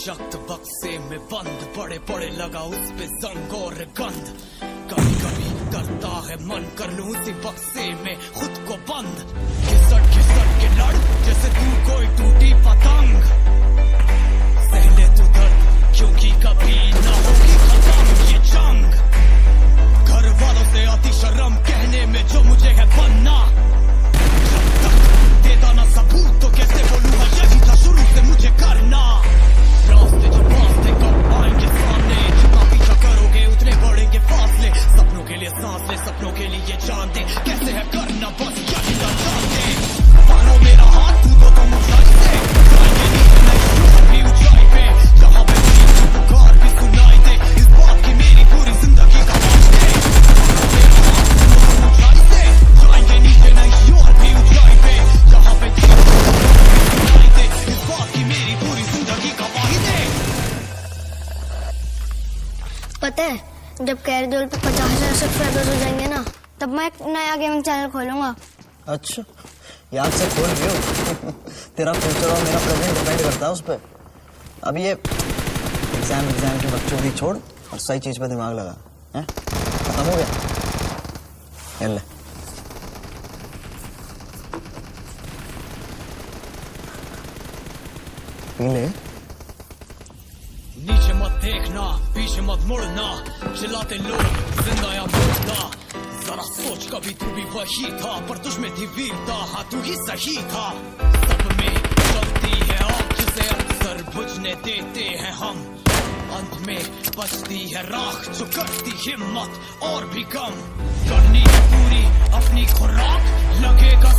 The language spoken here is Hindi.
शक्त बक्से में बंद, बड़े बड़े लगा उस पे जंग और गंध। कभी कभी करता है मन कर लूं उसी बक्से में खुद को बंद। घिसट के लड़ जैसे तू कोई टूटी पतंग। सहले तू दर्द क्योंकि कभी ना होगी खत्म ये जंग। घर वालों से आती शर्म कहने में जो मुझे है बनना। जब तक देता ना सबूत तो कैसे बोलूं यही था शुरू से मुझे करना। रास्ते जो रास्ते कब आएंगे सामने, जितना पीछा करोगे उतने बढ़ेंगे फासले। सपनों के लिए सांस ले, सपनों के लिए जान दे, कैसे है करना बस यही ना जानते। पकड़ो मेरा हाथ तू तो तुम ऊंचाई से जाएंगे नीचे नहीं भी ऊंचाई पे। जहाँ पे पुकार भी सुनाई दे इस बात की मेरी पूरी जिंदगी का वास्ते। पकड़ो मेरा हाथ तू तो तुम ऊंचाई से जाएंगे नीचे नहीं और भी ऊंचाई पे। जहाँ पे सुनाई दे इस बात की मेरी पूरी जिंदगी का वास्ते। पता है जब कैरडोल पे 50,000 सब्सक्राइबर्स हो जाएंगे ना, तब मैं एक नया गेमिंग चैनल खोलूंगा। अच्छा, याद से खोल रही हो। तेरा फ्यूचर और मेरा प्रेजेंट डिपेंड करता है उस पर। अब ये एग्जाम के बच्चों की छोड़ और सही चीज पे दिमाग लगा है। खत्म हो गया। ले पी ले। नीचे मत देखना, पीछे मत मुड़ना, चिल्लाते लोग जिंदा या मुर्दा। जरा सोच कभी तू भी वही था, पर तुझमें थी वीरता, हाँ तू ही सही था। सब में चलती है आग जिसे अक्सर बुझने देते हैं हम। अंत में बचती है राख जो करती हिम्मत और भी कम। करनी है पूरी अपनी खुराक, लगेगा